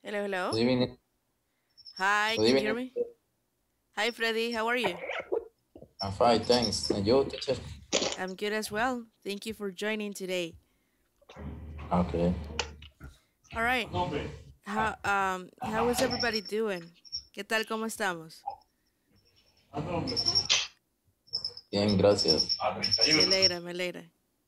Hello, hello. Good evening. Hi, Good can you hear evening. me? Hi, Freddy. How are you? I'm fine, thanks. And you, teacher? I'm good as well. Thank you for joining today. Okay. All right. How is everybody doing? ¿Qué tal? ¿Cómo estamos? Bien, gracias. Me alegra, me alegra.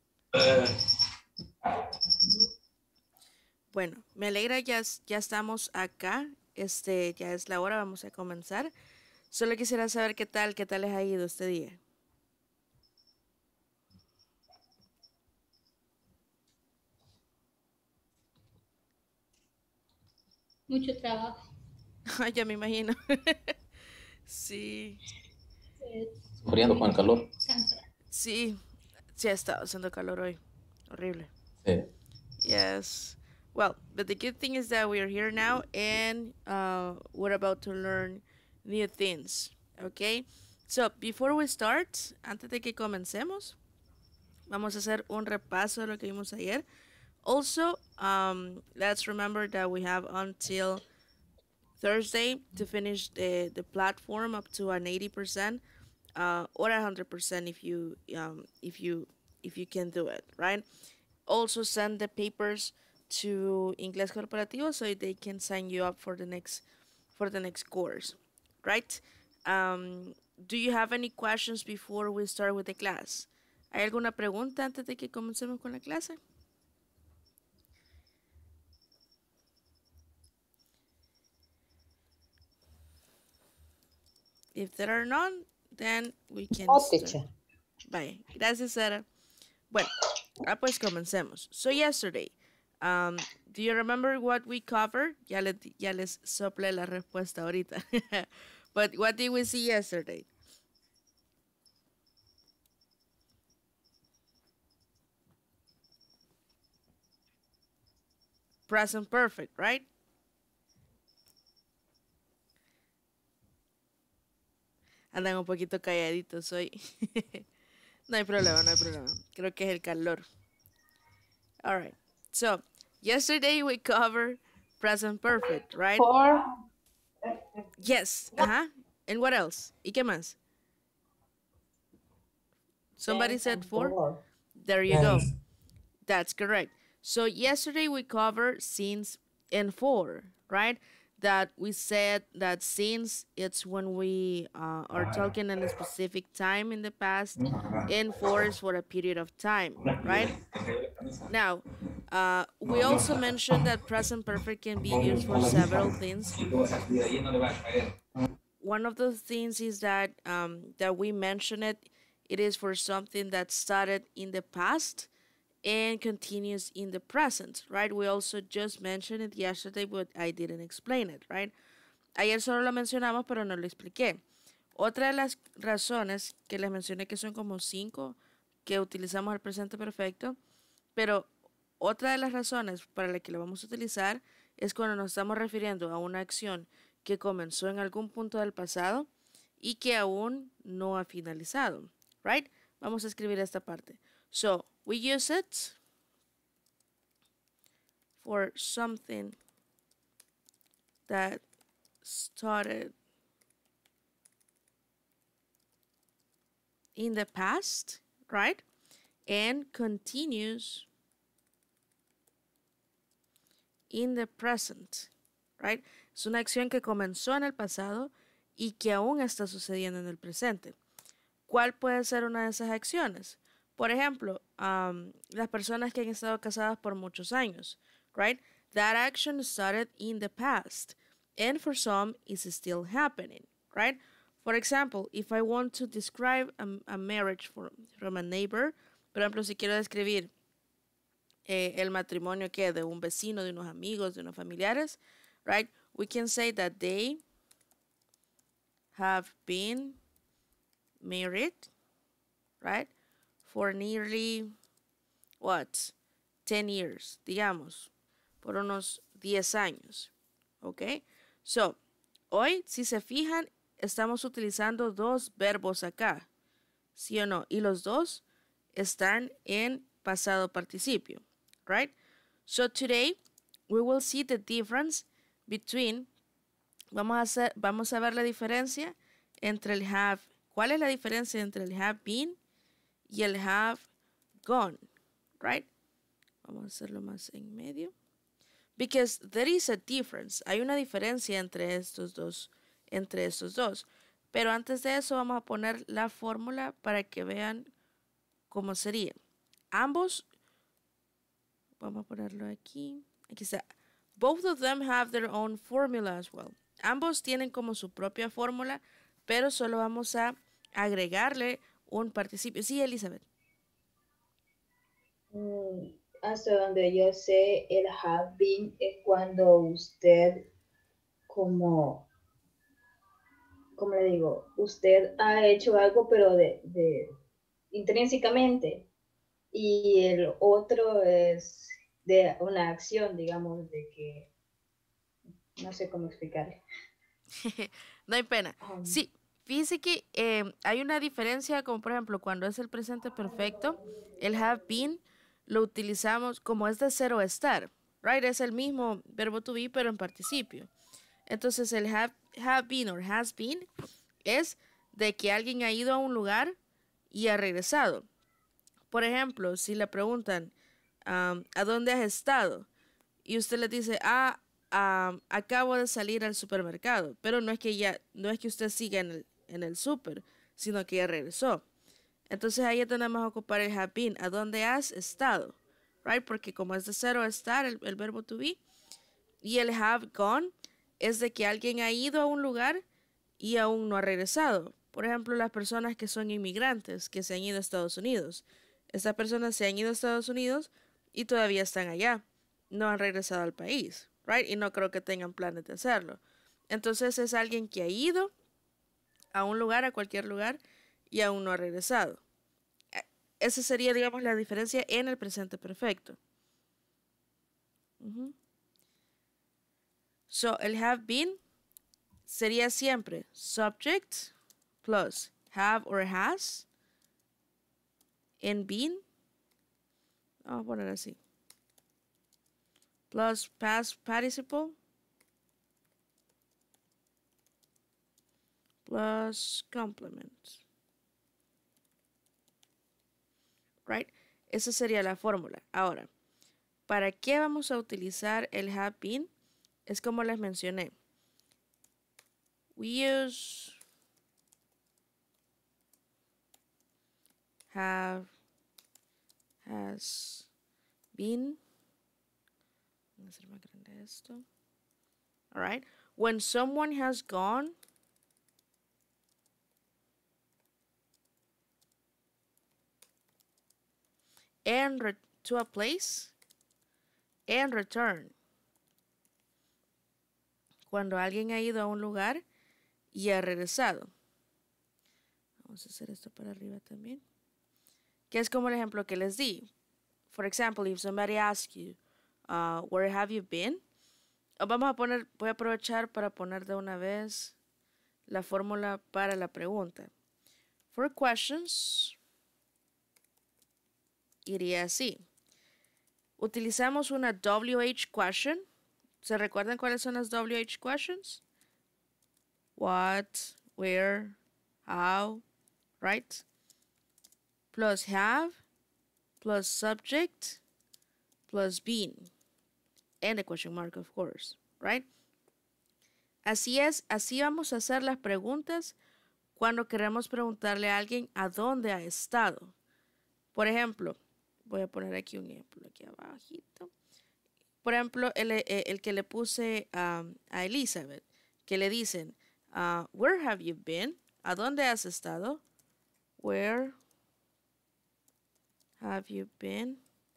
Bueno, me alegra ya estamos acá. Ya es la hora, vamos a comenzar. Solo quisiera saber qué tal les ha ido este día. Mucho trabajo. Ya me imagino. Sí, Sufriendo con el calor. Cansada. sí, sí ha estado haciendo calor hoy. Horrible. Sí. Yes. Well, but the good thing is that we are here now and we're about to learn new things. Okay? So, before we start, antes de que comencemos, vamos a hacer un repaso de lo que vimos ayer. Also, let's remember that we have until Thursday to finish the platform up to an 80%, or 100% if you can do it, right? Also send the papers to Inglés Corporativo so they can sign you up for the next course, right? Do you have any questions before we start with the class? ¿Hay alguna pregunta antes de que comencemos con la clase? If there are none, then we can Oh, start. teacher. Bye. Gracias, Sara. Bueno, pues comencemos. So yesterday, do you remember what we covered? Ya les sople la respuesta ahorita. But what did we see yesterday? Present perfect, right? Andan un poquito calladitos hoy. No hay problema, no hay problema. Creo que es el calor. All right. So, yesterday we covered present perfect, right? For Yes. And what else? ¿Y qué más? Somebody tense said and four? for. There you go. That's correct. So yesterday we covered since and for, right? That we said that since it's when we are talking in a specific time in the past, and for is for a period of time, right? Now, we also mentioned that present perfect can be used for several things. One of those things is that we mentioned it. It is for something that started in the past and continues in the present, right? We also just mentioned it yesterday, but I didn't explain it, right? Ayer solo lo mencionamos, pero no lo expliqué. Otra de las razones que les mencioné que son como 5 que utilizamos el presente perfecto, pero otra de las razones para la que lo vamos a utilizar es cuando nos estamos refiriendo a una acción que comenzó en algún punto del pasado y que aún no ha finalizado, right? Vamos a escribir esta parte. So, we use it for something that started in the past, right? And continues in the present, right? Es una acción que comenzó en el pasado y que aún está sucediendo en el presente. ¿Cuál puede ser una de esas acciones? Por ejemplo, las personas que han estado casadas por muchos años, right? That action started in the past and for some is still happening, right? For example, if I want to describe a marriage from a neighbor, por ejemplo, si quiero describir el matrimonio que de un vecino, de unos amigos, de unos familiares, right? We can say that they have been married, right? For nearly, what? 10 years, digamos, por unos 10 años, ¿ok? So, hoy, si se fijan, estamos utilizando dos verbos acá, ¿sí o no? Y los dos están en pasado participio, right? So today, we will see the difference between, vamos a ver la diferencia entre el have. ¿Cuál es la diferencia entre el have been y el have gone? Right? Vamos a hacerlo más en medio. Because there is a difference. Hay una diferencia entre estos dos. Pero antes de eso vamos a poner la fórmula para que vean cómo sería. Ambos, vamos a ponerlo aquí. Aquí está. Both of them have their own formula as well. Ambos tienen como su propia fórmula, pero solo vamos a agregarle un participio. Sí, Elizabeth. Hasta donde yo sé, el have been es cuando usted ¿cómo le digo? Usted ha hecho algo, pero de intrínsecamente. Y el otro es de una acción, digamos, de que no sé cómo explicarle. No hay pena. Sí, fíjese que hay una diferencia, como por ejemplo, cuando es el presente perfecto, el have been lo utilizamos como es de ser o estar, right? Es el mismo verbo to be, pero en participio. Entonces el have been or has been es de que alguien ha ido a un lugar y ha regresado. Por ejemplo, si le preguntan, ¿a dónde has estado? Y usted le dice, acabo de salir al supermercado, pero no es que usted siga en el super, sino que ya regresó. Entonces ahí tenemos que ocupar el have been. ¿A dónde has estado? Right? Porque como es de ser o estar, el verbo to be. Y el have gone es de que alguien ha ido a un lugar y aún no ha regresado. Por ejemplo, las personas que son inmigrantes, que se han ido a Estados Unidos. Estas personas se han ido a Estados Unidos y todavía están allá. No han regresado al país, right? Y no creo que tengan planes de hacerlo. Entonces es alguien que ha ido a un lugar, a cualquier lugar, y aún no ha regresado. Esa sería, digamos, la diferencia en el presente perfecto. So, el have been sería siempre subject plus have or has en been. Vamos a poner así. Plus past participle plus complement. Right? Esa sería la fórmula. Ahora, ¿para qué vamos a utilizar el have been? Es como les mencioné. We use have, has been. Voy a hacer más grande esto. All right. When someone has gone and to a place and return. Cuando alguien ha ido a un lugar y ha regresado. Vamos a hacer esto para arriba también. Que es como el ejemplo que les di. For example, if somebody asks you, where have you been? Voy a aprovechar para poner de una vez la fórmula para la pregunta. For questions, iría así. Utilizamos una WH question. ¿Se recuerdan cuáles son las WH questions? What, where, how, right? Plus have, plus subject, plus been. And a question mark, of course, right? Así es, así vamos a hacer las preguntas cuando queremos preguntarle a alguien a dónde ha estado. Por ejemplo, voy a poner aquí un ejemplo, aquí abajito. Por ejemplo, el que le puse a Elizabeth, que le dicen, where have you been? ¿A dónde has estado? Where have you been?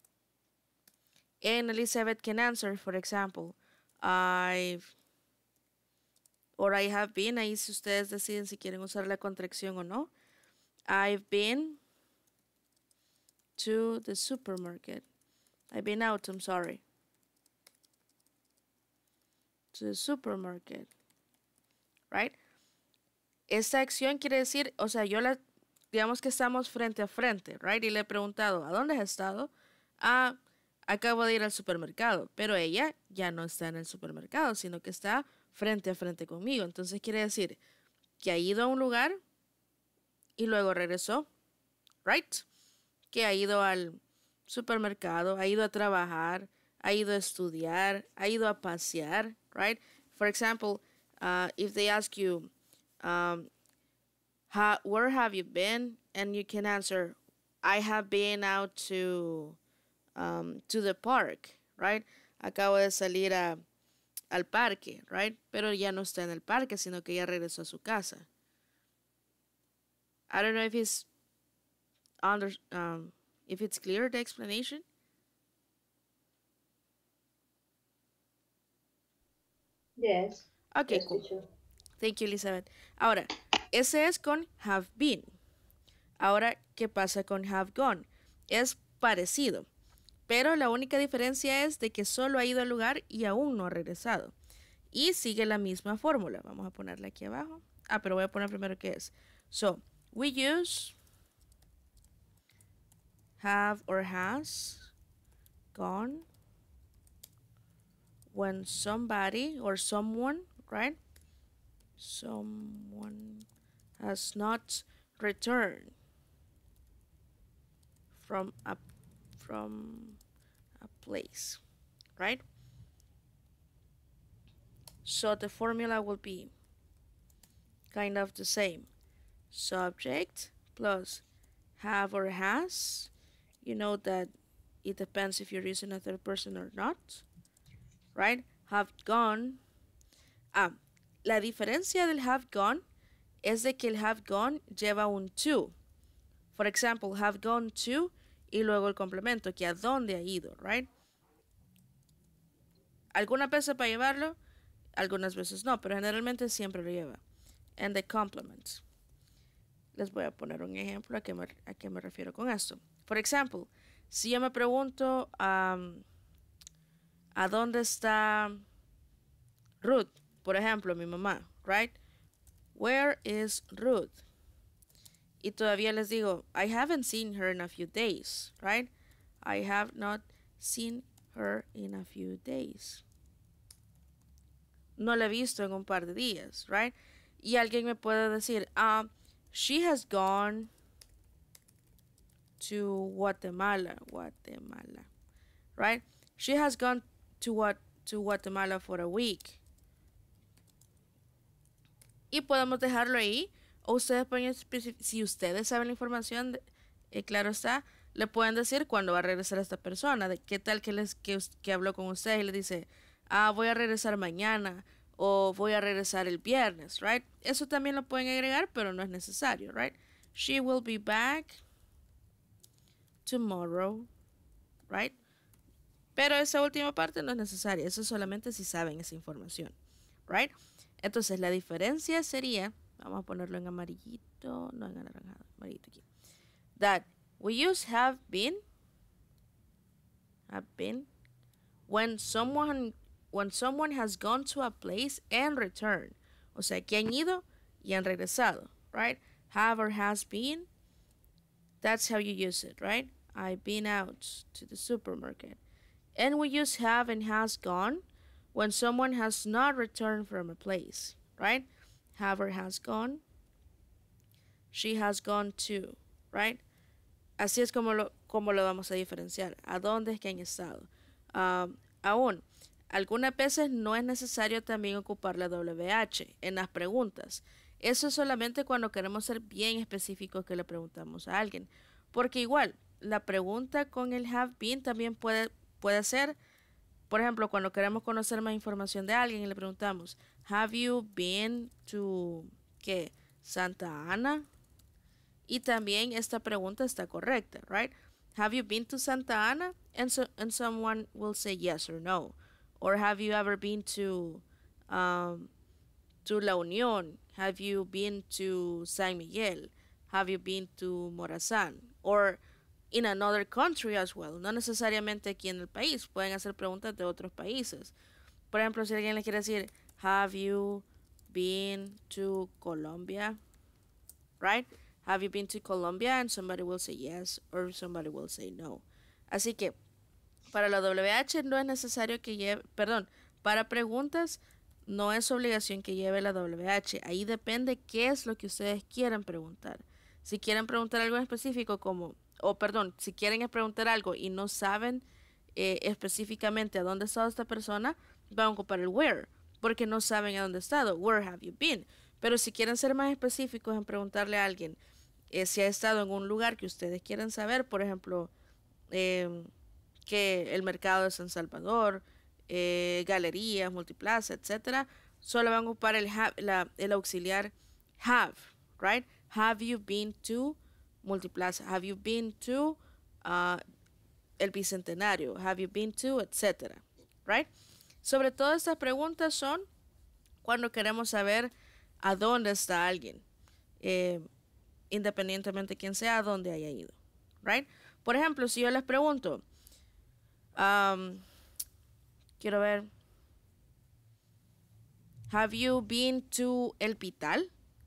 And Elizabeth can answer, for example, I have been, ahí si ustedes deciden si quieren usar la contracción o no. I've been to the supermarket. I've been out, I'm sorry. To the supermarket. Right? Esta acción quiere decir, o sea, digamos que estamos frente a frente, right? Y le he preguntado, ¿a dónde has estado? acabo de ir al supermercado, pero ella ya no está en el supermercado, sino que está frente a frente conmigo. Entonces quiere decir que ha ido a un lugar y luego regresó, right? Que ha ido al supermercado, ha ido a trabajar, ha ido a estudiar, ha ido a pasear, right? For example, if they ask you, where have you been? And you can answer, I have been out to the park, right? Acabo de salir al parque, right? Pero ya no está en el parque, sino que ya regresó a su casa. I don't know if it's clear the explanation. Yes. Okay, Yes, cool. teacher. Thank you, Elizabeth. Ahora, ese es con have been. Ahora, ¿qué pasa con have gone? Es parecido, pero la única diferencia es de que solo ha ido al lugar y aún no ha regresado. Y sigue la misma fórmula. Vamos a ponerla aquí abajo. Pero voy a poner primero qué es. So, we use have or has gone when somebody or someone, right? Someone has not returned from a place, right? So the formula will be kind of the same. Subject plus have or has. You know that it depends if you're using a third person or not, right? Have gone. La diferencia del have gone es de que el have gone lleva un to. For example, have gone to y luego el complemento, que a dónde ha ido, right? Algunas veces para llevarlo, algunas veces no, pero generalmente siempre lo lleva. And the complement. Les voy a poner un ejemplo a qué me refiero con esto. For example, si yo me pregunto ¿a dónde está Ruth? Por ejemplo, mi mamá, right? Where is Ruth? Y todavía les digo, I haven't seen her in a few days, right? I have not seen her in a few days. No la he visto en un par de días, right? Y alguien me puede decir, she has gone to Guatemala, right? She has gone to Guatemala for a week. Y podemos dejarlo ahí. O ustedes pueden si ustedes saben la información, claro está, le pueden decir cuándo va a regresar esta persona. De qué tal que habló con ustedes y le dice, voy a regresar mañana o voy a regresar el viernes, right? Eso también lo pueden agregar, pero no es necesario, right? She will be back tomorrow, right? Pero esa última parte no es necesaria. Eso solamente si saben esa información, right? Entonces la diferencia sería, vamos a ponerlo en amarillito, no en anaranjado, amarillito aquí. That we use have been when someone has gone to a place and returned. O sea, que han ido y han regresado, right? Have or has been. That's how you use it, right? I've been out to the supermarket. And we use have and has gone when someone has not returned from a place, right? Have or has gone. She has gone to, right? Así es como lo vamos a diferenciar. ¿A dónde es que han estado? Aún, algunas veces no es necesario también ocupar la WH en las preguntas. Eso es solamente cuando queremos ser bien específicos que le preguntamos a alguien. Porque igual, la pregunta con el have been también puede ser, por ejemplo, cuando queremos conocer más información de alguien y le preguntamos, have you been to, ¿qué? Santa Ana? Y también esta pregunta está correcta, right? Have you been to Santa Ana? And someone will say yes or no. Or have you ever been to La Unión? Have you been to San Miguel? Have you been to Morazán? Or in another country as well. No necesariamente aquí en el país. Pueden hacer preguntas de otros países. Por ejemplo, si alguien le quiere decir, have you been to Colombia? Right? Have you been to Colombia? And somebody will say yes or somebody will say no. Así que Para la WH no es necesario que lleve, perdón, para preguntas no es obligación que lleve la WH. Ahí depende qué es lo que ustedes quieran preguntar. Si quieren preguntar algo en específico como, o perdón, si quieren preguntar algo y no saben específicamente a dónde ha estado esta persona, van a ocupar el where, porque no saben a dónde ha estado. Where have you been? Pero si quieren ser más específicos en preguntarle a alguien si ha estado en un lugar que ustedes quieran saber, por ejemplo, que el mercado de San Salvador, galerías, multiplaza, etcétera, solo van a ocupar el auxiliar have, right? Have you been to multiplaza? Have you been to el Bicentenario? Have you been to, etcétera, right? Sobre todo estas preguntas son cuando queremos saber a dónde está alguien, independientemente de quién sea, a dónde haya ido, right? Por ejemplo, si yo les pregunto, quiero ver, have you been to El Pital?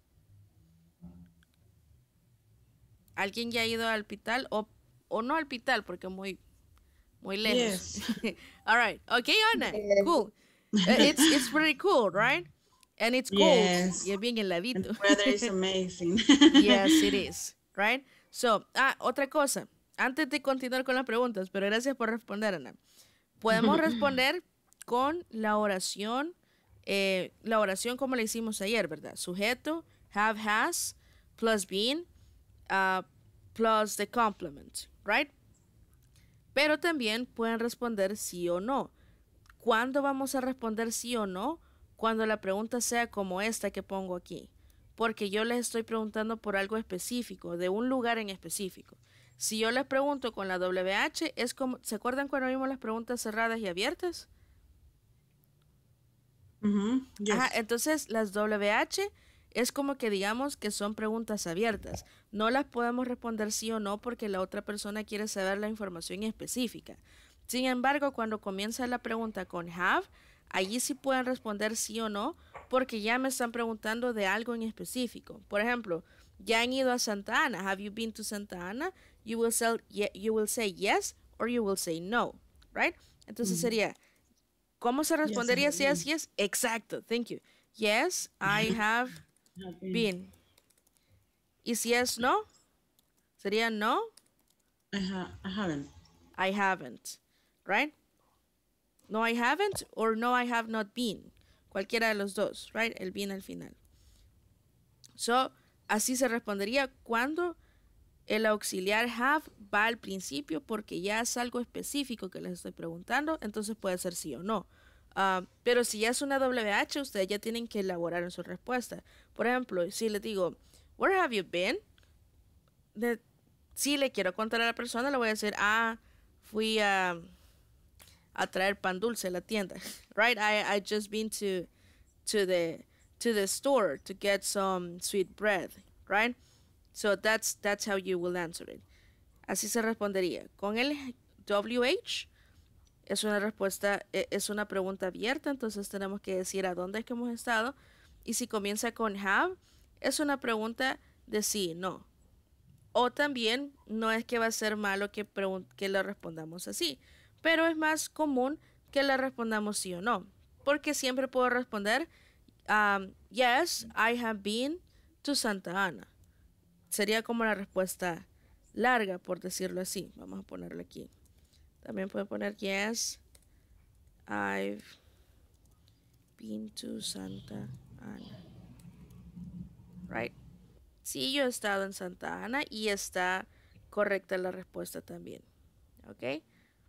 ¿Alguien ya ha ido al Pital o no al Pital porque es muy lejos? Yes. All right. Okay, Ana. Cool. It's pretty cool, right? And it's cold. Yes. Y es bien And heladito. the weather is amazing. Yes, it is. Right? So, otra cosa. Antes de continuar con las preguntas, pero gracias por responder, Ana. Podemos responder con la oración como la hicimos ayer, ¿verdad? Sujeto, have, has, plus been, plus the complement, right? Pero también pueden responder sí o no. ¿Cuándo vamos a responder sí o no? Cuando la pregunta sea como esta que pongo aquí. Porque yo les estoy preguntando por algo específico, de un lugar en específico. Si yo les pregunto con la WH, es como, ¿se acuerdan cuando vimos las preguntas cerradas y abiertas? Yes. Ajá, entonces las WH es como que digamos que son preguntas abiertas. No las podemos responder sí o no porque la otra persona quiere saber la información específica. Sin embargo, cuando comienza la pregunta con have, allí sí pueden responder sí o no porque ya me están preguntando de algo en específico. Por ejemplo, ¿ya han ido a Santa Ana? Have you been to Santa Ana? You will say yes or you will say no, right? Entonces sería, ¿cómo se respondería si es yes? Exacto, thank you. Yes, I have been. ¿Y si es no? Sería no. I haven't. I haven't, right? No, I haven't, or no, I have not been. Cualquiera de los dos, right? El been al final. So, así se respondería cuando el auxiliar have va al principio porque ya es algo específico que les estoy preguntando, entonces puede ser sí o no. Pero si ya es una WH, ustedes ya tienen que elaborar en su respuesta. Por ejemplo, si les digo, where have you been? Si le quiero contar a la persona, le voy a decir, fui a traer pan dulce a la tienda. Right? I just been to the store to get some sweet bread. Right? So that's how you will answer it. Así se respondería. Con el WH es una respuesta, es una pregunta abierta, entonces tenemos que decir a dónde es que hemos estado. Y si comienza con have, es una pregunta de sí, no. O también no es que va a ser malo que le respondamos así, pero es más común que le respondamos sí o no, porque siempre puedo responder yes, I have been to Santa Ana. Sería como la respuesta larga, por decirlo así. Vamos a ponerlo aquí. También puedo poner yes, I've been to Santa Ana. Right? Sí, yo he estado en Santa Ana y está correcta la respuesta también. ¿Ok?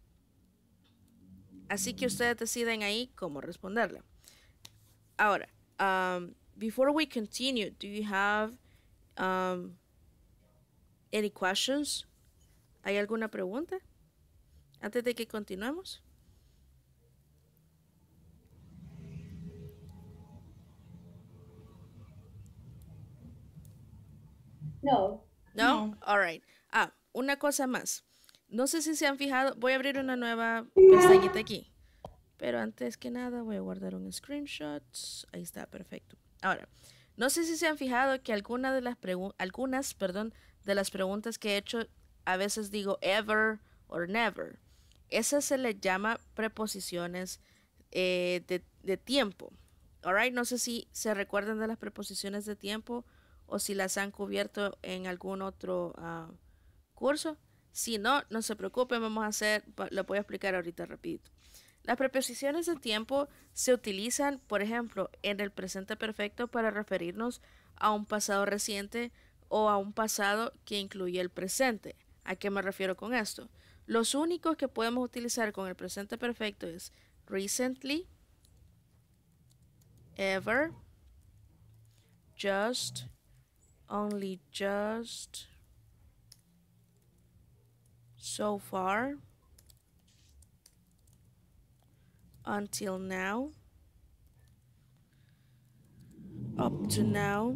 Así que ustedes deciden ahí cómo responderla. Ahora, before we continue, do you have any questions? ¿Hay alguna pregunta? Antes de que continuemos. No. No? All right. Una cosa más. No sé si se han fijado, voy a abrir una nueva pestañita aquí. Pero antes que nada voy a guardar un screenshot. Ahí está, perfecto. Ahora, no sé si se han fijado que algunas de las preguntas que he hecho, a veces digo ever or never. Esas se les llama preposiciones de tiempo. Alright, no sé si se recuerdan de las preposiciones de tiempo o si las han cubierto en algún otro curso. Si no, no se preocupen, lo voy a explicar ahorita rapidito. Las preposiciones de tiempo se utilizan, por ejemplo, en el presente perfecto para referirnos a un pasado reciente o a un pasado que incluye el presente. ¿A qué me refiero con esto? Los únicos que podemos utilizar con el presente perfecto es recently, ever, just, only just, so far, until now, up to now,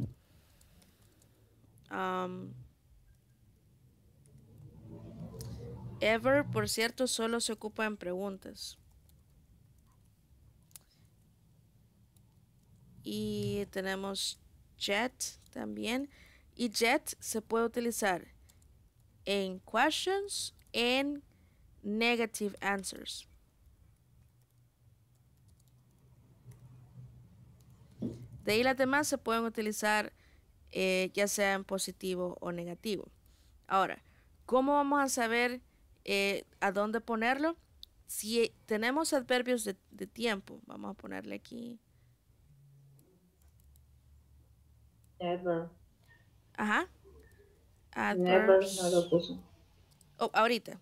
ever, por cierto, solo se ocupa en preguntas. Y tenemos yet también. Y yet se puede utilizar en questions, en negative answers. De ahí las demás se pueden utilizar ya sea en positivo o negativo. Ahora, ¿cómo vamos a saber a dónde ponerlo? Si tenemos adverbios de tiempo, vamos a ponerle aquí. Never. Ajá. Never Adverbs. no lo puso. Oh, ahorita.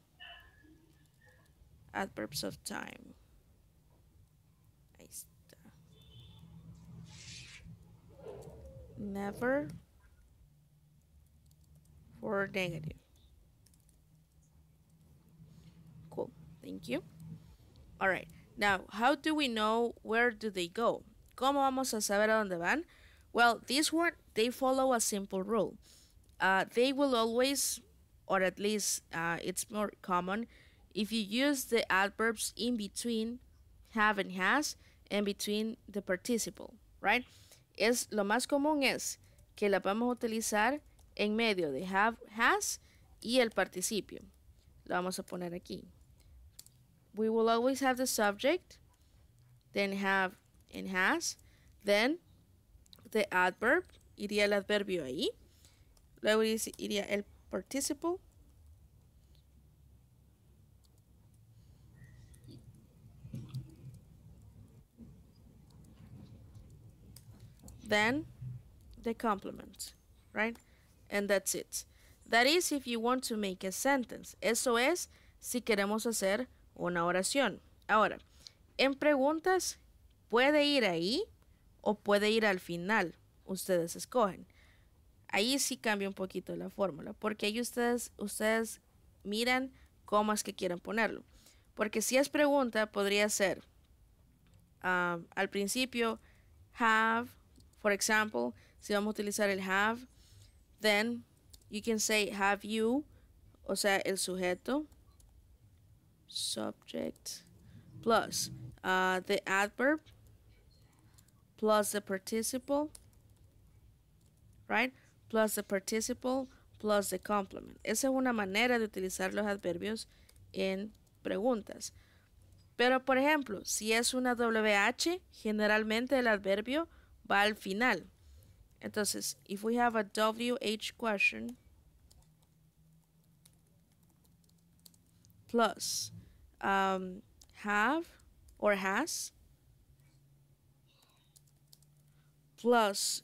Adverbs of time. Ahí está. Never for negative. Cool. Thank you. All right. Now, how do we know where do they go? ¿Cómo vamos a saber a dónde van? Well, this one, they follow a simple rule. They will always, or at least it's more common, if you use the adverbs in between have and has and between the participle, right? Lo más común es que la vamos a utilizar en medio de have, has y el participio. Lo vamos a poner aquí. We will always have the subject, then have and has, then the adverb, iría el adverbio ahí, luego iría el participle, then the complement, right? And that's it. That is if you want to make a sentence. Eso es si queremos hacer una oración. Ahora, en preguntas puede ir ahí o puede ir al final. Ustedes escogen. Ahí sí cambia un poquito la fórmula, porque ahí ustedes miran cómo es que quieren ponerlo. Porque si es pregunta, podría ser al principio have, for example, si vamos a utilizar el have, then you can say have you, o sea, el sujeto, subject, plus the adverb, plus the participle, right? Plus the participle, plus the complement. Esa es una manera de utilizar los adverbios en preguntas. Pero, por ejemplo, si es una WH, generalmente el adverbio va al final. Entonces, if we have a WH question plus have or has plus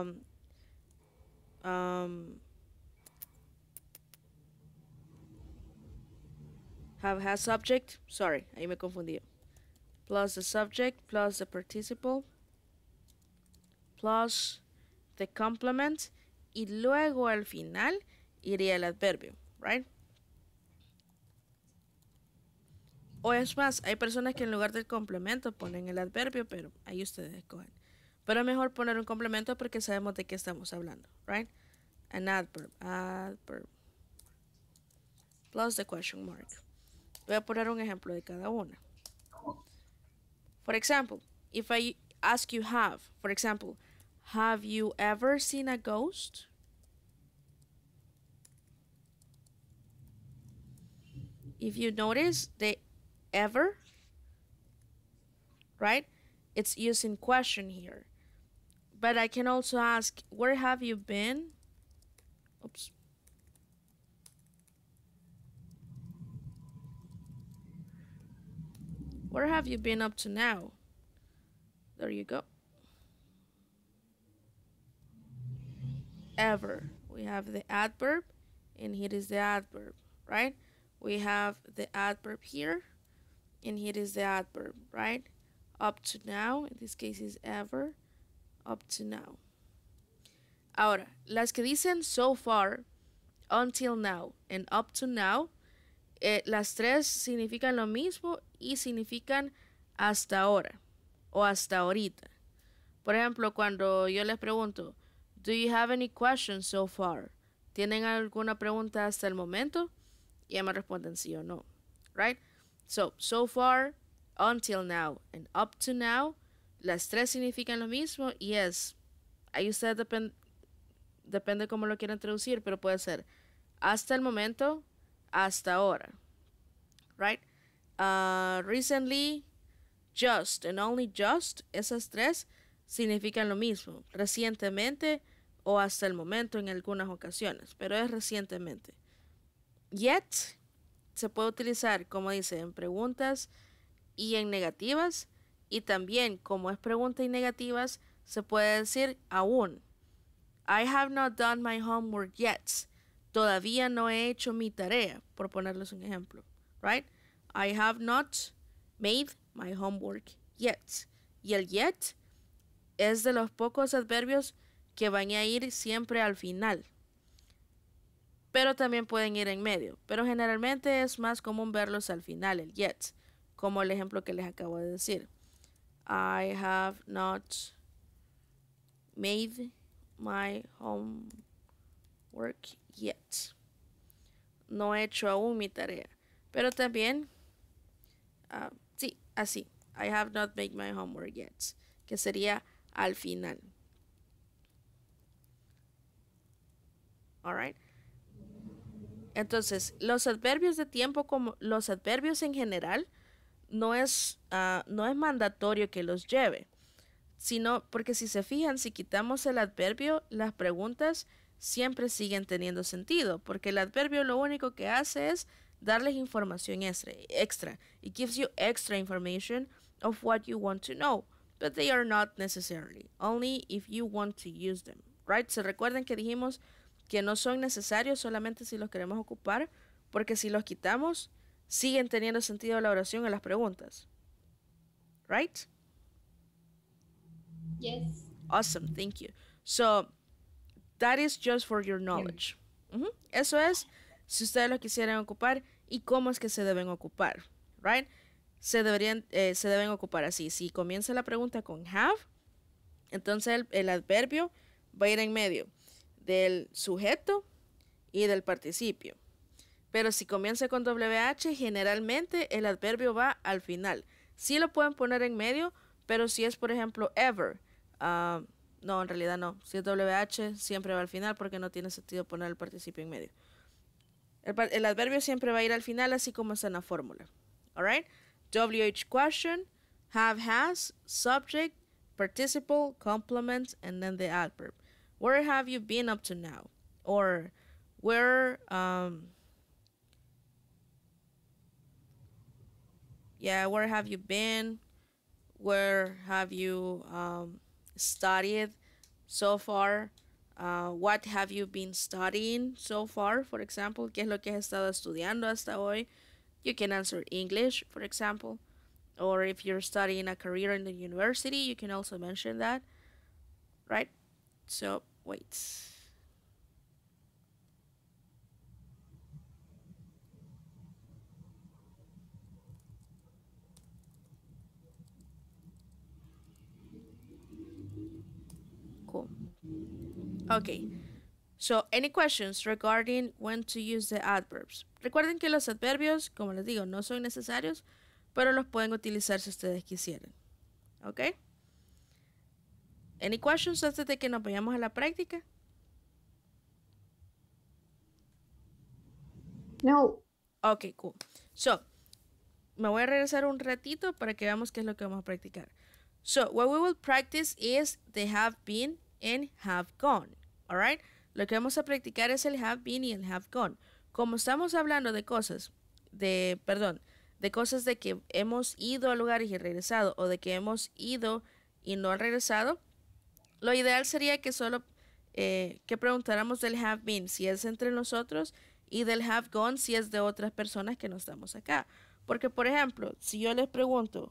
have has subject, sorry, ahí me confundí, plus the subject, plus the participle, plus the complement, y luego al final iría el adverbio, right? O es más, hay personas que en lugar del complemento ponen el adverbio, pero ahí ustedes escogen. Pero es mejor poner un complemento porque sabemos de qué estamos hablando, right? An adverb, plus the question mark. Voy a poner un ejemplo de cada una. For example, if I ask you for example, have you ever seen a ghost? If you notice, the ever, right? It's using question here. But I can also ask, where have you been? Oops. Where have you been up to now? There you go. Ever. We have the adverb, and here is the adverb, right? We have the adverb here, and here is the adverb, right? Up to now, in this case is ever, up to now. Ahora, las que dicen so far, until now, and up to now, las tres significan lo mismo y significan hasta ahora o hasta ahorita. Por ejemplo, cuando yo les pregunto, do you have any questions so far? ¿Tienen alguna pregunta hasta el momento? Y ya me responden sí o no, right? So far, until now, and up to now, las tres significan lo mismo y es, ahí ustedes depende cómo lo quieran traducir, pero puede ser hasta el momento, hasta ahora, right? Recently, just, and only just, esas tres significan lo mismo, recientemente o hasta el momento en algunas ocasiones, pero es recientemente. Yet se puede utilizar, como dice, en preguntas y en negativas, y también como es pregunta y negativas, se puede decir aún. I have not done my homework yet. Todavía no he hecho mi tarea, por ponerles un ejemplo, right? I have not made my homework yet. Y el yet es de los pocos adverbios que van a ir siempre al final. Pero también pueden ir en medio. Pero generalmente es más común verlos al final, el yet, como el ejemplo que les acabo de decir. I have not made my homework yet. No he hecho aún mi tarea. Pero también, sí, así. I have not made my homework yet. Que sería al final. Alright. Entonces, los adverbios de tiempo, como los adverbios en general, no es mandatorio que los lleve. Sino, porque si se fijan, si quitamos el adverbio, las preguntas siempre siguen teniendo sentido, porque el adverbio lo único que hace es darles información extra. It gives you extra information of what you want to know, but they are not necessarily, only if you want to use them, right? Se recuerden que dijimos que no son necesarios solamente si los queremos ocupar, porque si los quitamos, siguen teniendo sentido la oración en las preguntas, right? Yes. Awesome, thank you. So, that is just for your knowledge. Eso es, si ustedes lo quisieran ocupar y cómo es que se deben ocupar, right? Se deben ocupar así. Si comienza la pregunta con have, entonces el adverbio va a ir en medio del sujeto y del participio. Pero si comienza con WH, generalmente el adverbio va al final. Sí lo pueden poner en medio, pero si es, por ejemplo, ever, no, en realidad no. Si es WH, siempre va al final porque no tiene sentido poner el participio en medio. El adverbio siempre va a ir al final, así como está en la fórmula. Alright? WH question, have, has, subject, participle, complement, and then the adverb. Where have you been up to now? Or where, where have you been? Where have you studied so far? What have you been studying so far, for example? ¿Qué es lo que has estado estudiando hasta hoy? You can answer English, for example. Or if you're studying a career in the university, you can also mention that, right? So, wait. Cool. Okay. So, any questions regarding when to use the adverbs? Recuerden que los adverbios, como les digo, no son necesarios, pero los pueden utilizar si ustedes quisieran. Okay? Any questions antes de que nos vayamos a la práctica? No. Okay, cool. So, me voy a regresar un ratito para que veamos qué es lo que vamos a practicar. So, what we will practice is the have been and have gone. Alright? Lo que vamos a practicar es el have been y el have gone. Como estamos hablando de cosas, de cosas de que hemos ido a lugares y regresado, o de que hemos ido y no regresado, lo ideal sería que solo que preguntáramos del have been si es entre nosotros y del have gone si es de otras personas que no estamos acá. Porque, por ejemplo, si yo les pregunto,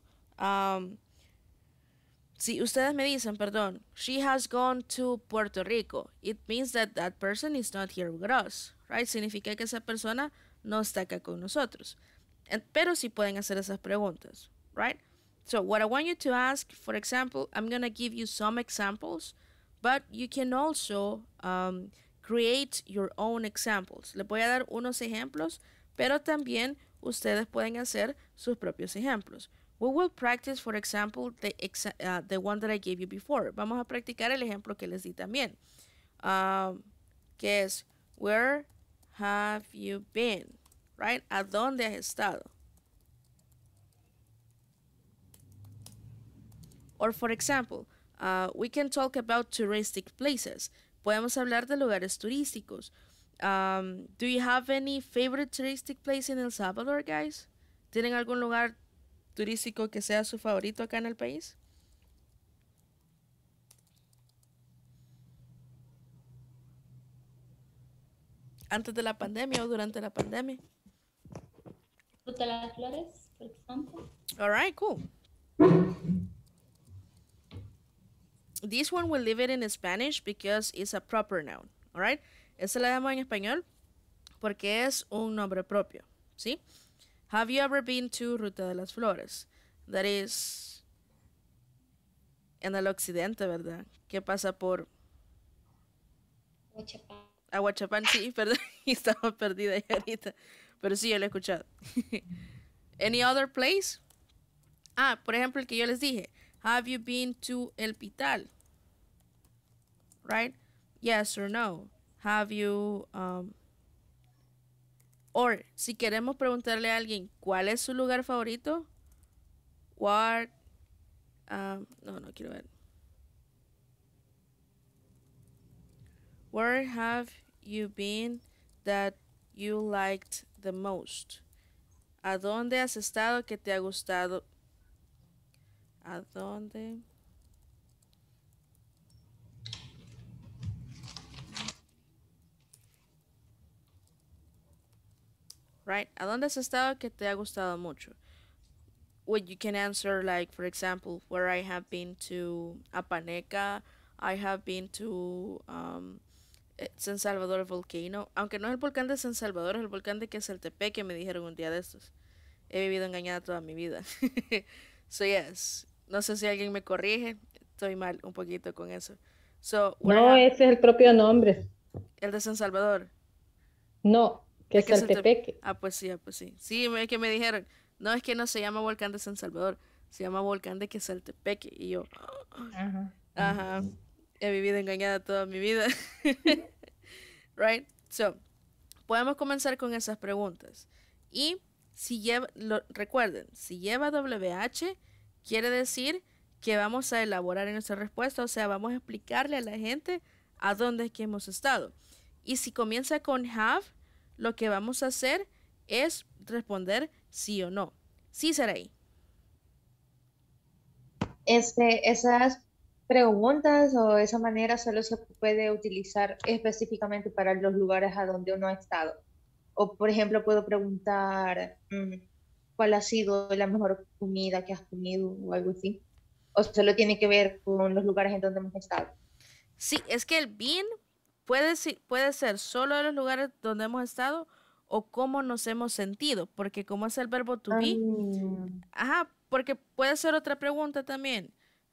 si ustedes me dicen, perdón, she has gone to Puerto Rico, it means that that person is not here with us, right? Significa que esa persona no está acá con nosotros. Pero sí pueden hacer esas preguntas, right? So what I want you to ask, for example, I'm going to give you some examples, but you can also create your own examples. Les voy a dar unos ejemplos, pero también ustedes pueden hacer sus propios ejemplos. We will practice, for example, the one that I gave you before. Vamos a practicar el ejemplo que les di también, que es, where have you been? Right? ¿A dónde has estado? Or for example, we can talk about touristic places. Podemos hablar de lugares turísticos. Do you have any favorite touristic place in El Salvador, guys? ¿Tienen algún lugar turístico que sea su favorito acá en el país? ¿Antes de la pandemia o durante la pandemia? Ruta de las Flores, por ejemplo. All right, cool. This one we'll leave it in Spanish because it's a proper noun. All right. Esta la damos en español porque es un nombre propio. ¿Sí? Have you ever been to Ruta de las Flores? That is en el occidente, ¿verdad? Que pasa por Huachapán. Aguachapán, sí, perdón. Estaba perdida ahí ahorita. Pero sí, yo lo he escuchado. Any other place? Por ejemplo, el que yo les dije. Have you been to El Pital? Right? Yes or no. Have you... Or, si queremos preguntarle a alguien cuál es su lugar favorito. What... no quiero ver. Where have you been that you liked the most? ¿A dónde has estado que te ha gustado? ¿A dónde? Right? ¿A dónde has estado que te ha gustado mucho? Well, you can answer like, for example, where I have been to Apaneca, I have been to San Salvador Volcano, aunque no es el volcán de San Salvador, es el volcán de Quesaltepeque, me dijeron un día de estos. He vivido engañada toda mi vida. So yes, no sé si alguien me corrige, estoy mal un poquito con eso. So, No, ese es el propio nombre. el de San Salvador. No, que ¿De es qué Saltepeque. Pues sí, pues sí. Sí, es que me dijeron, no, es que no se llama volcán de San Salvador, se llama volcán de Quesaltepeque. Y yo, ajá, he vivido engañada toda mi vida. Right? So, podemos comenzar con esas preguntas. Y si lleva, recuerden, si lleva WH, quiere decir que vamos a elaborar en nuestra respuesta, o sea, vamos a explicarle a la gente a dónde es que hemos estado. Y si comienza con have, lo que vamos a hacer es responder sí o no. Sí, Sarai. Esas preguntas o esa manera solo se puede utilizar específicamente para los lugares a donde uno ha estado. O, por ejemplo, puedo preguntar cuál ha sido la mejor comida que has comido o algo así. O solo tiene que ver con los lugares en donde hemos estado. Sí, es que el been puede ser solo de los lugares donde hemos estado o cómo nos hemos sentido, porque como es el verbo to be, porque puede ser otra pregunta también.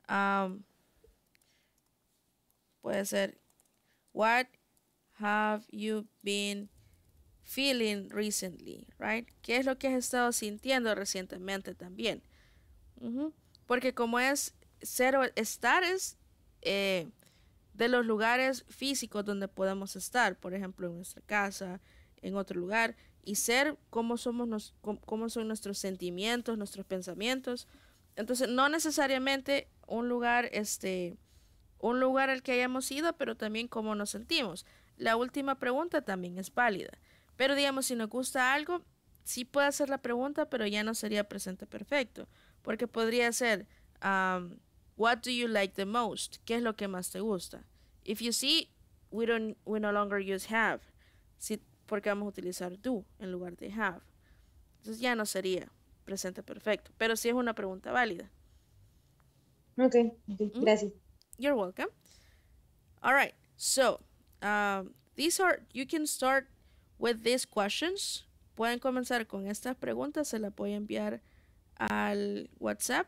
Puede ser, what have you been feeling recently, right? ¿Qué es lo que has estado sintiendo recientemente también? Porque como es estar es de los lugares físicos donde podemos estar, por ejemplo, en nuestra casa, en otro lugar, y ser cómo somos, cómo son nuestros sentimientos, nuestros pensamientos. Entonces, no necesariamente un lugar al que hayamos ido, pero también cómo nos sentimos. La última pregunta también es válida. Pero digamos, si nos gusta algo, sí puede hacer la pregunta, pero ya no sería presente perfecto. Porque podría ser, what do you like the most? ¿Qué es lo que más te gusta? If you see, we no longer use have. Sí, porque vamos a utilizar do en lugar de have. Entonces ya no sería presente perfecto. Pero sí es una pregunta válida. Ok, gracias. You're welcome. All right. So, you can start with these questions. Pueden comenzar con estas preguntas. Se las voy a enviar al WhatsApp.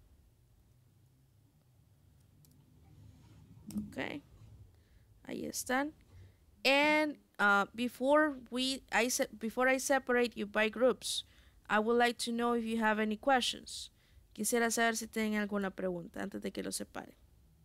Okay. Ahí están. And before I separate you by groups, I would like to know if you have any questions. Quisiera saber si tienen alguna pregunta antes de que lo separe.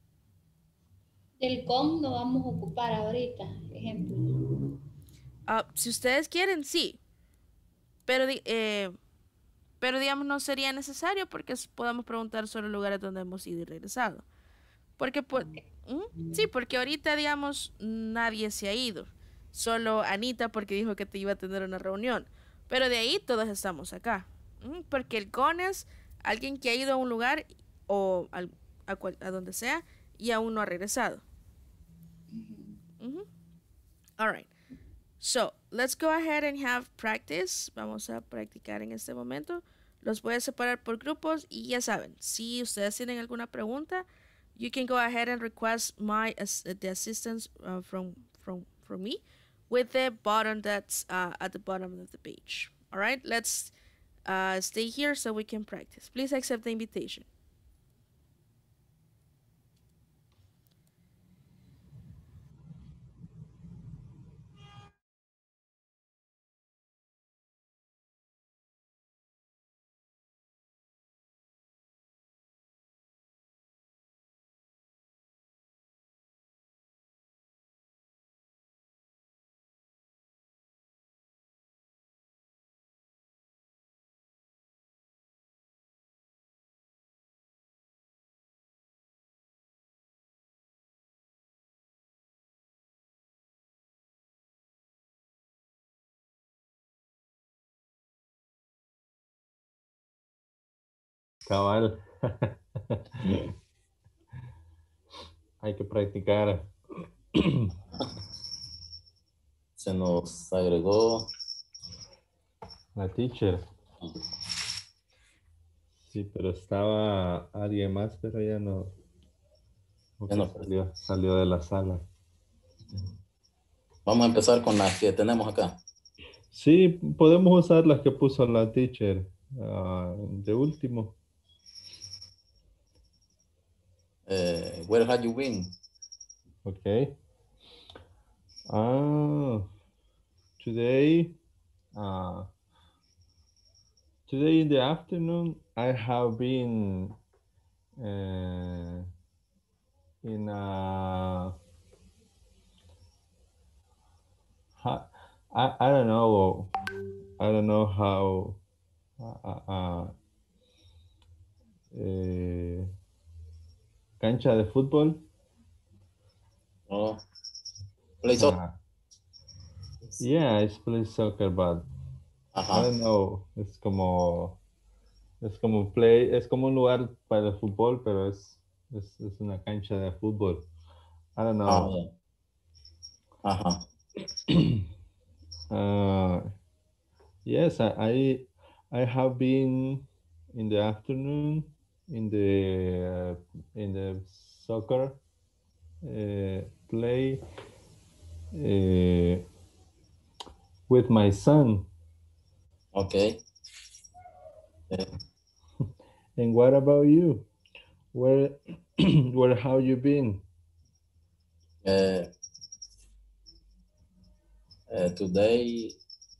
El com lo vamos a ocupar ahorita, ejemplo. Si ustedes quieren, sí. Pero digamos no sería necesario porque podemos preguntar solo lugares donde hemos ido y regresado. Porque sí, porque ahorita digamos nadie se ha ido. Solo Anita porque dijo que te iba a tener una reunión. Pero de ahí todos estamos acá. Porque el con es alguien que ha ido a un lugar o a donde sea y aún no ha regresado. All right. So, let's go ahead and have practice. Vamos a practicar en este momento. Los voy a separar por grupos y ya saben, si ustedes tienen alguna pregunta, you can go ahead and request the assistance from me with the button that's at the bottom of the page. All right, let's stay here so we can practice. Please accept the invitation. Cabal. Hay que practicar. Se nos agregó La teacher. Sí, pero estaba alguien más, pero ya no. Ya no. Salió de la sala. Vamos a empezar con las que tenemos acá. Sí, podemos usar las que puso la teacher de último. Where have you been? Okay. Today in the afternoon, I have been in a, I don't know how cancha de fútbol. Oh, play soccer. Yeah, it's play soccer, but I don't know. Es como un lugar para el fútbol, pero es una cancha de fútbol. I don't know. Yes, I have been in the afternoon in the soccer play with my son. Okay. And what about you? Where have you been? Today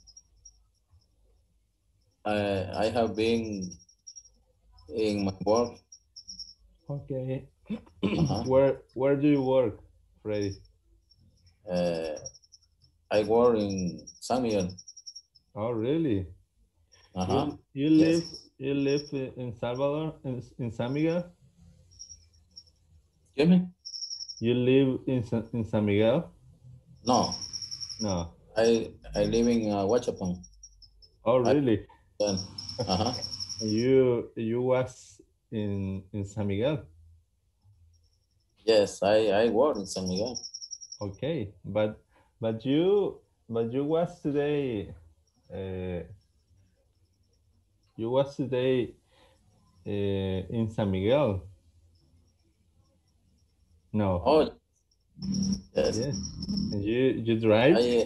I have been in my work. Okay. Where do you work, Freddy? I work in San Miguel. Oh, really? Uh-huh. You Yes. live in Salvador, in San Miguel? Excuse me? You live in San Miguel? No, No. I live in Huachapán. Oh, really? Uh-huh. You was in San Miguel? Yes, I work in San Miguel. Okay, but you was today you was today in San Miguel. No. Oh, yes. Yes. And you drive? I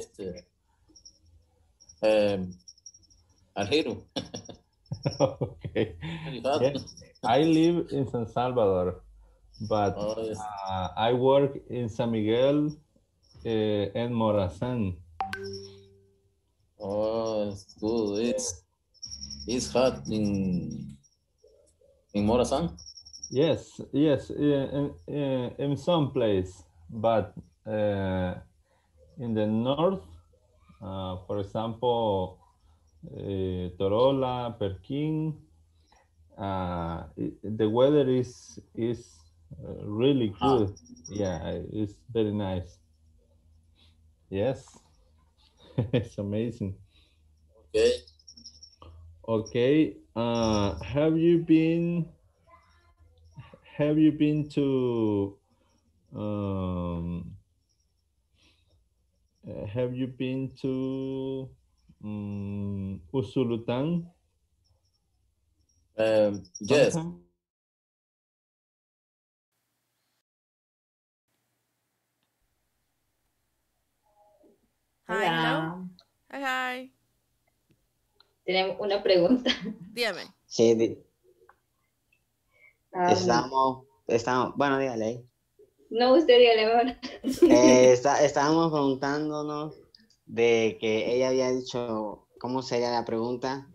Alhiro. Okay. Very hot. Yeah. I live in San Salvador, but Oh, yes. I work in San Miguel and Morazán. Oh, it's good. It's hot in Morazán. Yes, yes, in some place, but in the north, for example, Torola, Perkin, the weather is really good. Yeah, it's very nice. Yes, it's amazing. Okay. Okay, have you been to um, have you been to Usulután Yes. sometime? Hi, hello. Hola. Hi, hi. Tenemos una pregunta. Dígame. Sí, Ah, estamos, bueno, dígale ahí. no, usted dígale mejor. Estábamos preguntándonos de que ella había dicho cómo sería la pregunta.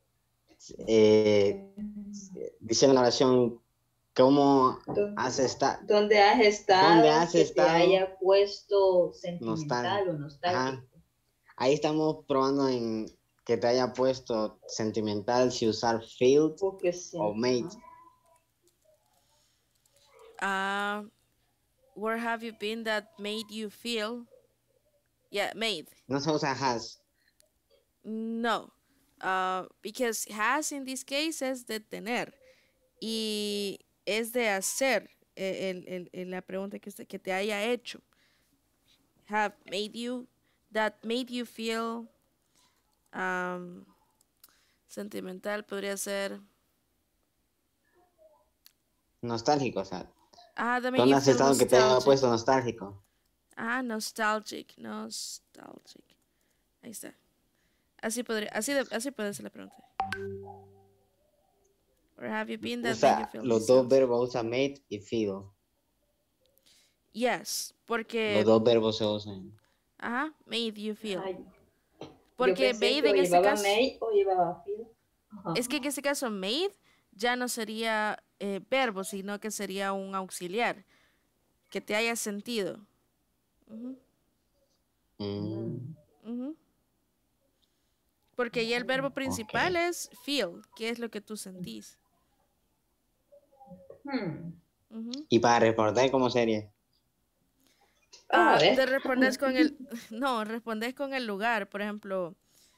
Dice en la oración, ¿cómo has estado? ¿Dónde has estado? ¿Dónde has que estado? te haya puesto sentimental o nostálgico. Ajá. Ahí estamos probando en que te haya puesto sentimental si usar feel o made. Where have you been that made you feel? Yeah, made. No se usa has. No. Because has in this case es de tener. Y es de hacer la pregunta que te haya hecho. Have made you, that made you feel sentimental podría ser. Nostálgico, o sea. ¿Dónde has estado que te haya puesto nostálgico? Nostalgic. Ahí está. Así puede ser la pregunta. Where have you been that made you feel los dos verbos usan made y feel. Yes, porque los dos verbos se usan. Made you feel. Ay, porque made en este caso made o llevaba feel. Es que en este caso made ya no sería verbo, sino que sería un auxiliar que te haya sentido. Porque ya el verbo principal es feel, que es lo que tú sentís. ¿Y para responder cómo sería? Te respondes con el... No, respondes con el lugar. Por ejemplo,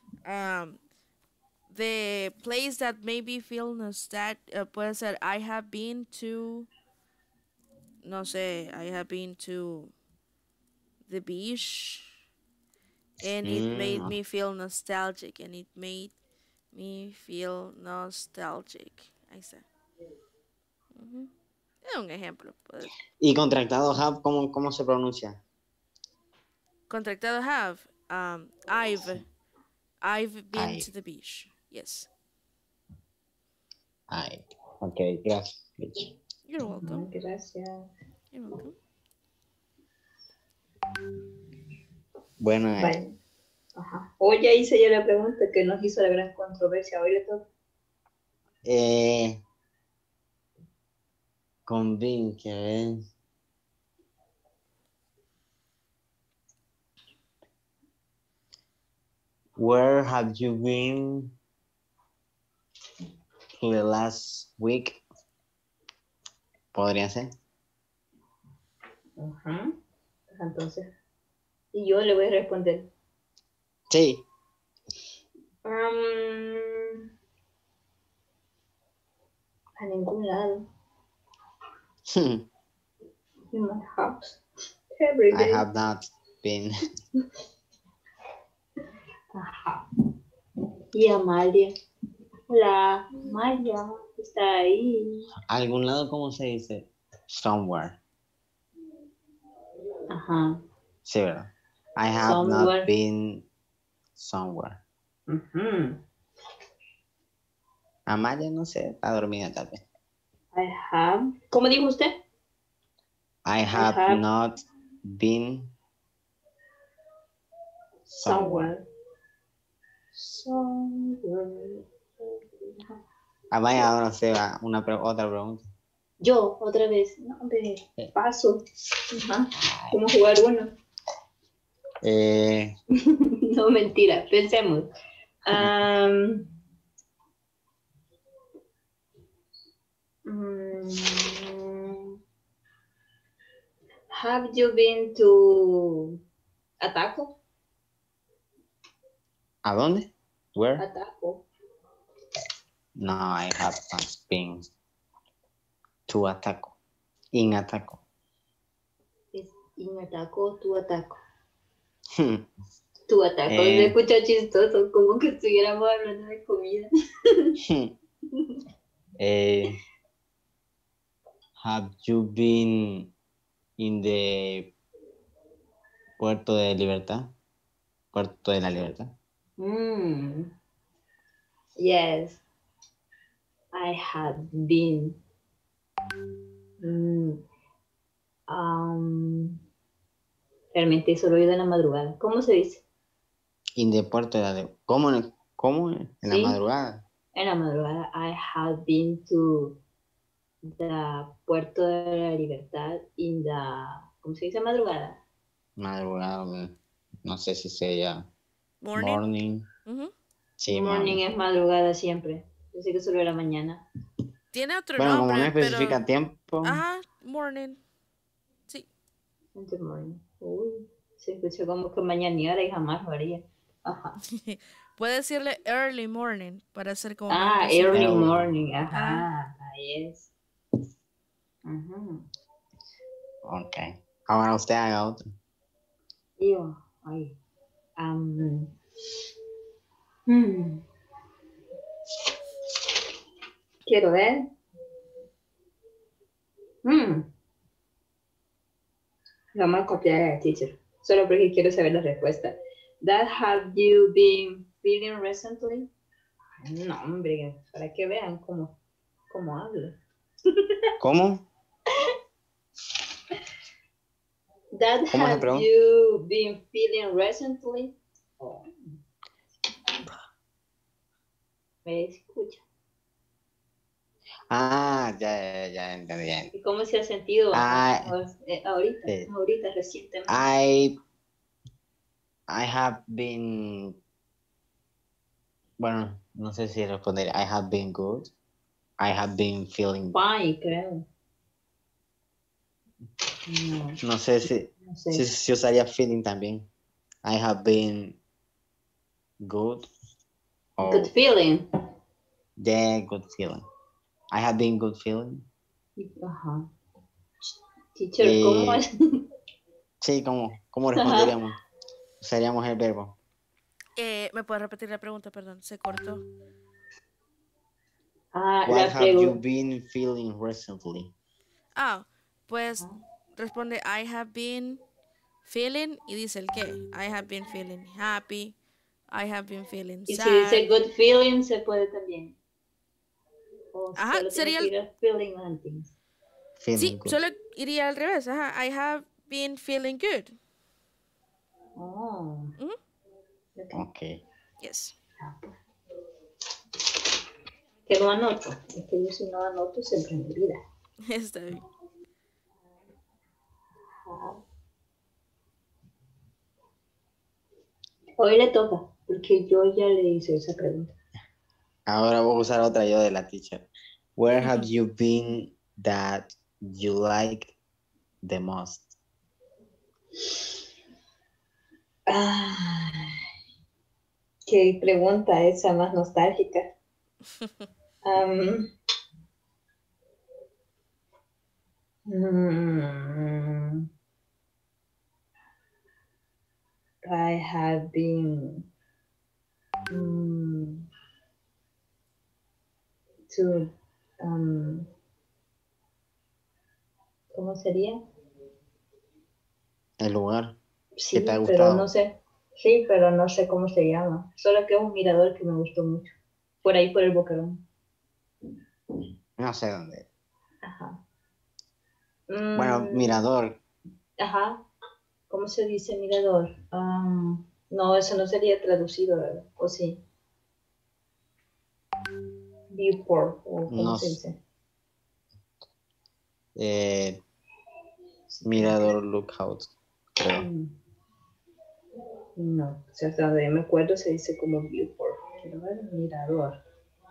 the place that maybe feel nostalgic, puede ser I have been to... No sé, I have been to the beach and it made me feel nostalgic and it made me feel nostalgic. Ahí está. Es un ejemplo. ¿Y contractado have cómo se pronuncia? Contractado have. I've been to the beach. Yes. Okay, gracias. You're welcome. Gracias. You're welcome. Bueno. Vale. Ajá. Hoy ya hice yo la pregunta que nos hizo la gran controversia. Hoy le toca. Con Bing, que Where have you been to the last week? Podría ser. Ajá. Entonces, y yo le voy a responder. Sí. A ningún lado. In my house. Every day. I have not been. Ajá. Y Amalia. Hola, Amalia. Está ahí. ¿Algún lado cómo se dice? Somewhere. Ajá. Sí, ¿verdad? I have Somewhere. not been somewhere. Amalia, no sé, está dormida tal vez. I have. ¿Cómo dijo usted? I have not been somewhere. Somewhere. Vaya, ahora se va otra pregunta. Yo, otra vez. No, hombre, paso. Ajá. ¿Cómo jugar uno? No, mentira. Pensemos. Have you been to Ataco? ¿A dónde? Where? Ataco. No, I have not been to Ataco. In Ataco. Es in Ataco, tu Ataco. Tu Ataco. Se escucha chistoso, como que estuviéramos hablando de comida. Have you been in the Puerto de Libertad? Puerto de la Libertad. Yes, I have been. Realmente solo he ido en la madrugada. ¿Cómo se dice? In the Puerto de la Libertad. ¿Cómo? En la madrugada. En la madrugada. I have been to the Puerto de la Libertad in the... ¿Cómo se dice madrugada? Madrugada, no sé si sería morning. Sí, morning es madrugada siempre. Yo sé que solo era mañana. Tiene otro nombre. Bueno, como no especifica pero... tiempo. Ajá, morning. Sí. In the morning. Uy, se escucha como que mañana y jamás lo haría. Ajá. Puede decirle early morning para hacer como... early morning. Ajá. Ahí es. Ok. Ahora usted haga otro. Yo, ay. Quiero ver. Vamos a copiar al teacher. Solo porque quiero saber la respuesta. That have you been feeling recently? No, hombre, para que vean cómo hablo. ¿Cómo? That have you been feeling recently? ¿Me escucha? Ya entendí. ¿Y cómo se ha sentido ahorita? Sí. Ahorita, recientemente. I have been... Bueno, no sé si responder. I have been good. I have been feeling... Fine, creo. No sé si usaría feeling también. I have been good. Good feeling. Yeah, good feeling. I have been good feeling. Ajá. Teacher, ¿cómo es? Sí, ¿cómo responderíamos? Usaríamos el verbo. ¿Me puedes repetir la pregunta? Perdón, se cortó. What have you been feeling recently? Pues responde I have been feeling y dice el qué. I have been feeling happy. I have been feeling sad. Y si dice good feeling se puede también. Ajá, sería el feeling hunting. Sí, solo iría al revés. Ajá, I have been feeling good. Okay. Yes. Que no anoto. Es que yo si no anoto siempre me olvida. Está bien. Hoy le toca. Porque yo ya le hice esa pregunta. Ahora voy a usar otra yo de la teacher. Where have you been that you like the most? Qué pregunta esa más nostálgica. I have been to ¿cómo sería? El lugar Sí, que te ha pero gustado. no sé. Sí, pero no sé cómo se llama. Solo que es un mirador que me gustó mucho. Por ahí, por el Boquerón. No sé dónde. Ajá. Bueno, mirador. Ajá. ¿Cómo se dice mirador? No, eso no sería traducido, ¿verdad? ¿O sí? Viewport, o ¿cómo No se sé. dice? Mirador lookout, creo. No, o sea, hasta donde yo me acuerdo se dice como viewport. Quiero ver el mirador.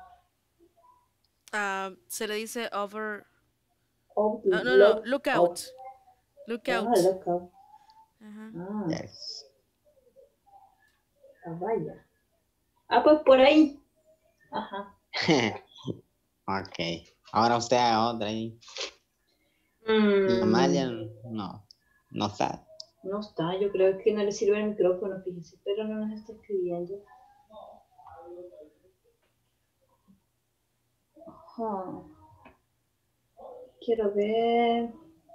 Se le dice over. Oh, No, lookout. Lookout. Lookout. Ajá. Yes. Vaya. Pues por ahí. Ajá. Ok. Ahora usted haga otra ahí. Y Amalia no está. No está, yo creo que no le sirve el micrófono, fíjese, pero no nos está escribiendo. Ajá. Quiero ver.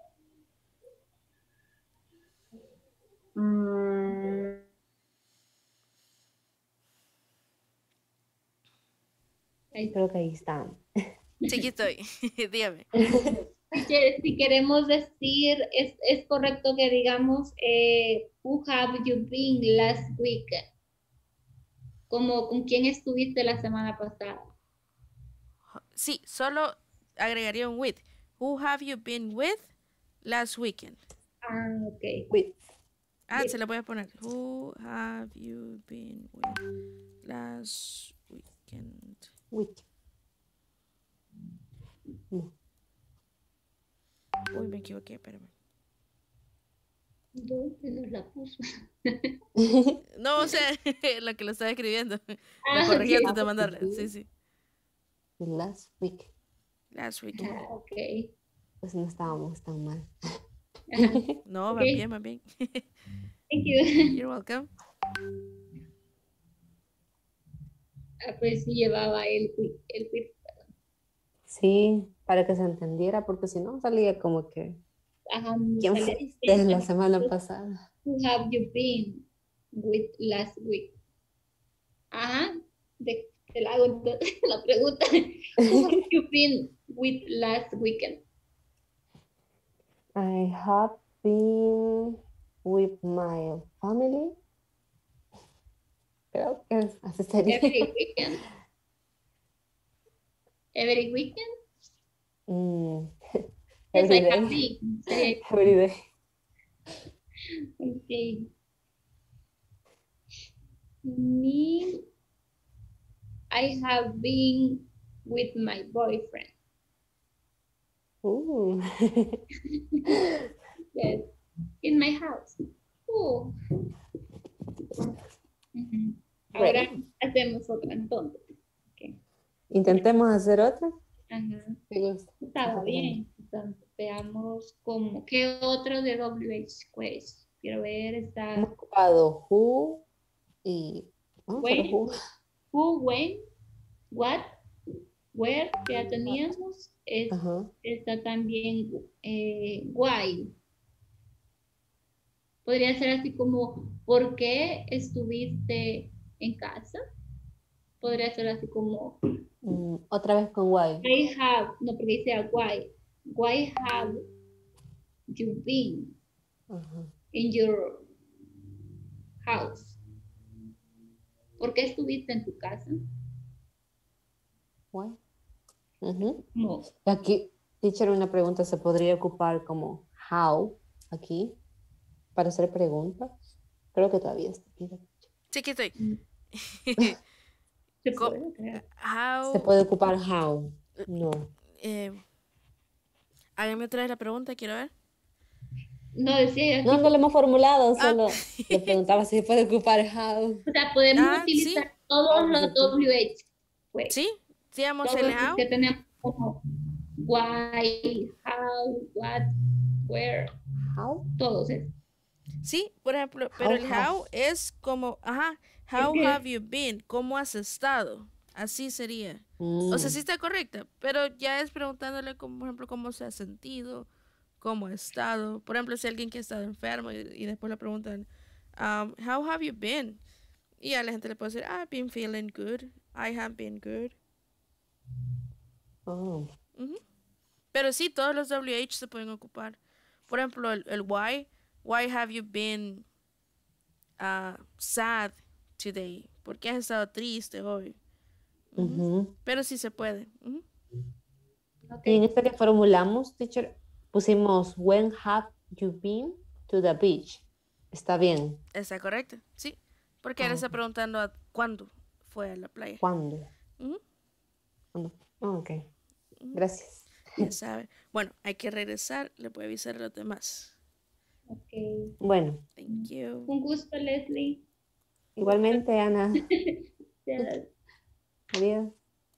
Creo que ahí está. Sí, aquí estoy. Dígame. Si queremos decir, es correcto que digamos, who have you been last week? Como con quién estuviste la semana pasada. Sí, solo agregaría un with. Who have you been with last weekend? Ok. With. Se le voy a poner. Who have you been with last weekend? With. No. Uy, me equivoqué, espérame. ¿Dónde nos la puso? No, o sea, la que lo estaba escribiendo. La corregí antes de mandarla. Sí. Last week. Last weekend. Ok. Pues no estábamos tan mal. No, Okay. va bien. Thank you. You're welcome. Pues sí llevaba el with. Sí, para que se entendiera, porque si no salía como que Ajá, ¿quién fuiste la semana pasada? Who have you been with last week? Ajá, te la hago la pregunta. Who have you been with last weekend? I have been with my family. Creo que así sería. Every weekend. Every weekend? Every Yes, I day. have been. Every day. Okay. Me, I have been with my boyfriend. Ooh. Yes, in my house. Oh. Ahora hacemos otra entonces. Okay. Intentemos hacer otra. Ajá. Me gusta. Estaba bien. Entonces, veamos qué otro de WH Quest. Quiero ver, está. Hemos ocupado who y When, who. when, what, where, que ya teníamos. Está también why. Podría ser así como, ¿por qué estuviste en casa? Podría ser así como... otra vez con why. I have, no, porque dice why. Why have you been in your house? ¿Por qué estuviste en tu casa? Why? No. Aquí, teacher, una pregunta se podría ocupar como how aquí para hacer preguntas. Creo que todavía está aquí. Sí, aquí estoy. Se Co- puede crear. How, Se puede ocupar how. No. hágame otra vez la pregunta, quiero ver. No decía No, tipo, no lo hemos formulado, Ah. solo le preguntaba si se puede ocupar how. o sea, podemos Ah, utilizar sí. todos los WH. Pues, Sí, digamos todos el los how. que tenemos como why, how, what, where, How? todos esos. Sí, por ejemplo, pero How el have. how es como, ajá, how que- have you been? ¿Cómo has estado? Así sería. O sea, sí está correcta, pero ya es preguntándole, como, por ejemplo, cómo se ha sentido, cómo ha estado. Por ejemplo, si alguien que ha estado enfermo y después le preguntan, how have you been? Y a la gente le puede decir, I've been feeling good, I have been good. Oh. Ujú. Pero sí, todos los WH se pueden ocupar. Por ejemplo, el why have you been sad today? ¿Por qué has estado triste hoy? Ujú. Pero sí se puede. Ujú. Ok. Y en esta que formulamos, teacher, pusimos when have you been to the beach. Está bien. Está correcto, sí. Porque él Ah, está ok. preguntando cuándo fue a la playa. ¿Cuándo? Ujú. ¿Cuándo? Ah, ok. Ujú. Gracias. Ya sabe. Bueno, hay que regresar. Le puede avisar a los demás. Ok. Bueno, Thank you. Un gusto, Leslie. igualmente, Ana. Ya. Adiós.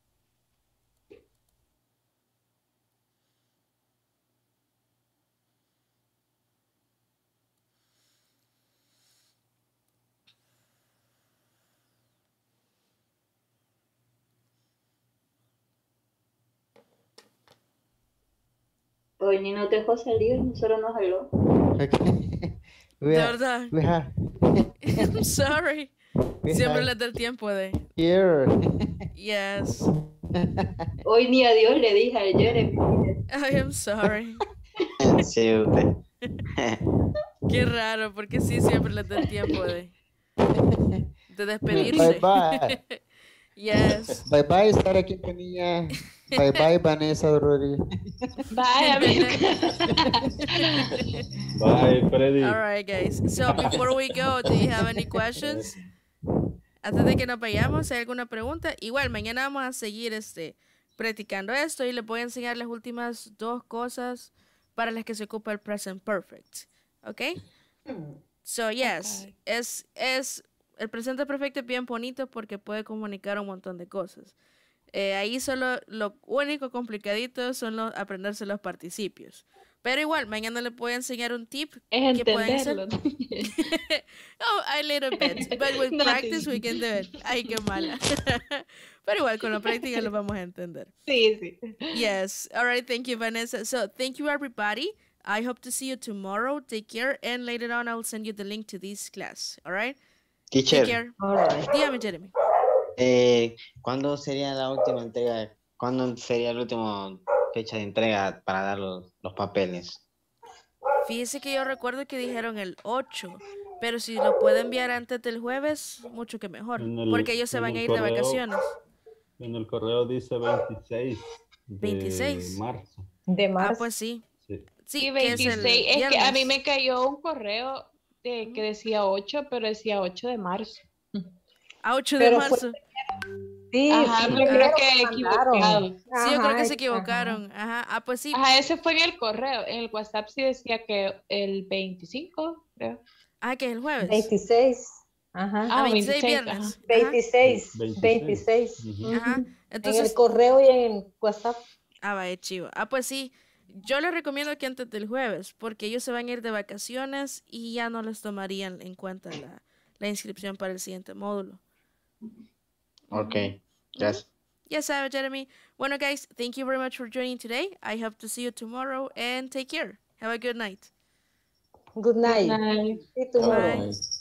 Hoy ni nos dejó salir, nosotros nos jaló. Okay. De verdad. we have I'm sorry. we Siempre have les da el tiempo de. here. Yes. Hoy ni adiós le dije a Jeremy. I am sorry. Sí, usted. Qué raro, porque sí siempre les da el tiempo de Bye despedirse. bye. Yes. Bye bye, Sara Quintanilla. Bye bye, Vanessa Rodríguez. Bye, amigo. Bye, Freddy. All right, guys. So before we go, do you have any questions? Antes de que nos vayamos, ¿hay alguna pregunta? Igual, mañana vamos a seguir practicando esto y les voy a enseñar las últimas dos cosas para las que se ocupa el present perfect. ¿Ok? So, yes, Okay. es el presente perfecto es bien bonito porque puede comunicar un montón de cosas. Ahí solo lo único complicadito son aprenderse los participios. Pero igual, mañana les voy a enseñar un tip Es que pueden hacer. entenderlo. Oh, a little bit. But with No, practice sí. we can do it. Ay, qué mala. Pero igual, con la práctica lo vamos a entender. Sí, sí. Yes. All right. Thank you, Vanessa. So, thank you, everybody. I hope to see you tomorrow. Take care. And later on, I'll send you the link to this class. All right? Teacher, Take care. All right. Dígame, Jeremy. ¿cuándo sería la última entrega? ¿Cuándo sería la última fecha de entrega para dar los papeles? Fíjese que yo recuerdo que dijeron el 8. Pero si lo puede enviar antes del jueves, mucho que mejor. Porque ellos se en van a el ir de correo- vacaciones. En el correo dice 26 de 26. marzo. De marzo. Ah, pues sí. Sí. Sí, Sí, que es el 26. Es que a mí viernes. me cayó un correo que decía 8, pero decía 8 de marzo. A 8 de Pero fue- marzo. Sí, Ajá, fue pero creo primero que mandaron. equivocado. Sí, yo creo que Ajá, se equivocaron. Ajá. Ah, pues sí. Ajá, ese fue en el correo. En el WhatsApp sí decía que el 25, creo. Ah, que es el jueves. 26. Ajá. Ah, 26 26, viernes. ajá. Ajá. 26. 26. 26. Ujú. Ajá. En Entonces, el correo y en WhatsApp. vaya chivo. Ah, pues sí. Yo les recomiendo que antes del jueves, porque ellos se van a ir de vacaciones y ya no les tomarían en cuenta la inscripción para el siguiente módulo. Ok, gracias. Ya sabes, Jeremy. Bueno, guys, thank you very much for joining today. I hope to see you tomorrow and take care. Have a good night. Good night. Ay. See you tomorrow. Bye. Bye.